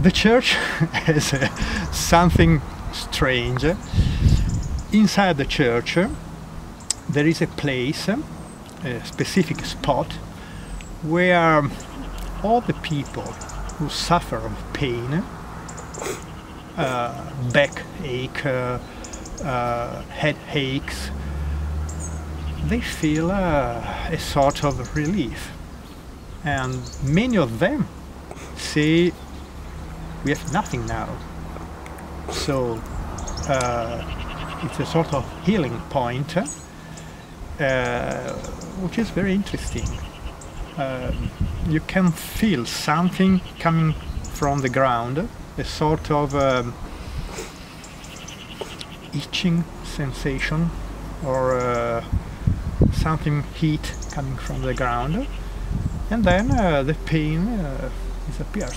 The church has something strange. Inside the church there is a place, a specific spot, where all the people who suffer of pain, backache, headaches, they feel a sort of relief. And many of them say, we have nothing now. So it's a sort of healing point, which is very interesting. You can feel something coming from the ground, a sort of itching sensation, or something heat coming from the ground, and then the pain disappears.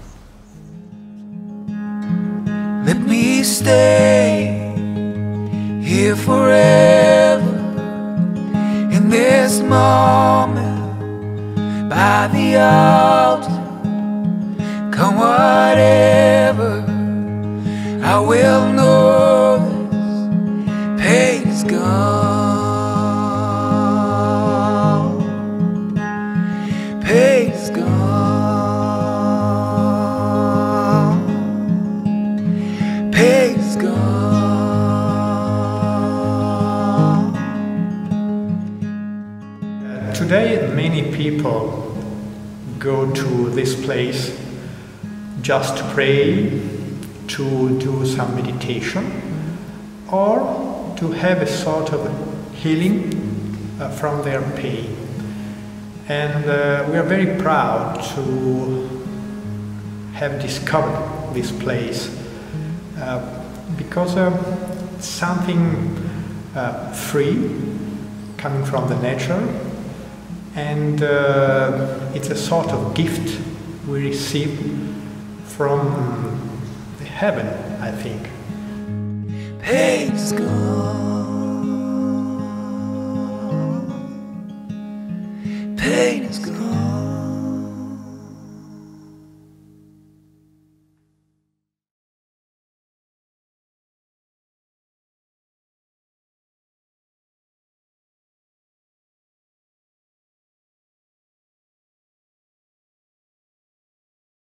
Let me stay here forever, in this moment by the altar. Come whatever, I will know this pain is gone. Pain is gone. Pain is gone. Today many people go to this place just to pray, to do some meditation, or to have a sort of healing from their pain. And we are very proud to have discovered this place because something free coming from the nature, and it's a sort of gift we receive from the heaven, I think. Pain's gone.